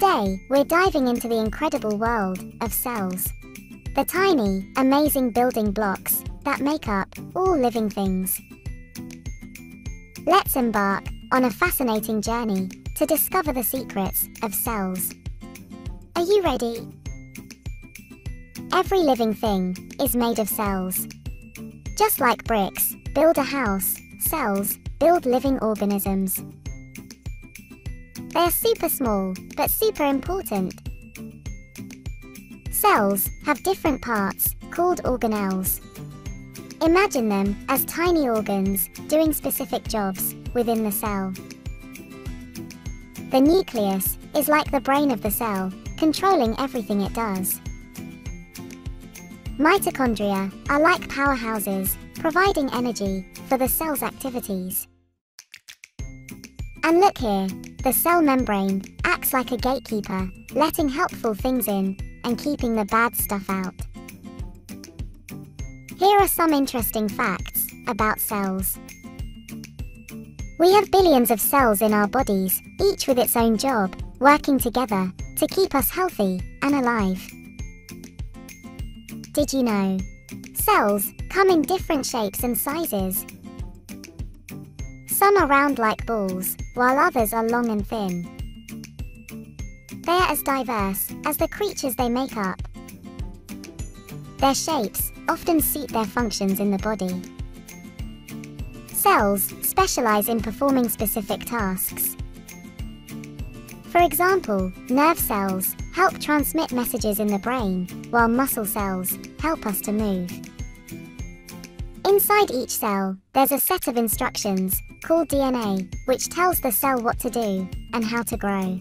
Today, we're diving into the incredible world of cells. The tiny, amazing building blocks that make up all living things. Let's embark on a fascinating journey to discover the secrets of cells. Are you ready? Every living thing is made of cells. Just like bricks build a house, cells build living organisms. They are super small, but super important. Cells have different parts, called organelles. Imagine them as tiny organs doing specific jobs within the cell. The nucleus is like the brain of the cell, controlling everything it does. Mitochondria are like powerhouses, providing energy for the cell's activities. And look here, the cell membrane acts like a gatekeeper, letting helpful things in and keeping the bad stuff out. Here are some interesting facts about cells. We have billions of cells in our bodies, each with its own job, working together to keep us healthy and alive. Did you know? Cells come in different shapes and sizes. Some are round like balls, while others are long and thin. They are as diverse as the creatures they make up. Their shapes often suit their functions in the body. Cells specialize in performing specific tasks. For example, nerve cells help transmit messages in the brain, while muscle cells help us to move. Inside each cell, there's a set of instructions, called DNA, which tells the cell what to do and how to grow.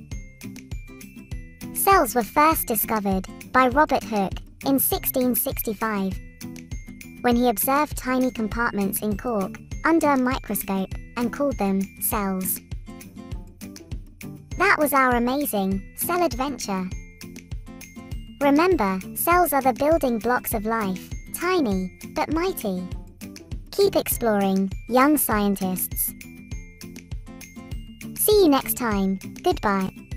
Cells were first discovered by Robert Hooke in 1665, when he observed tiny compartments in cork under a microscope and called them cells. That was our amazing cell adventure. Remember, cells are the building blocks of life, tiny but mighty. Keep exploring, young scientists. See you next time. Goodbye.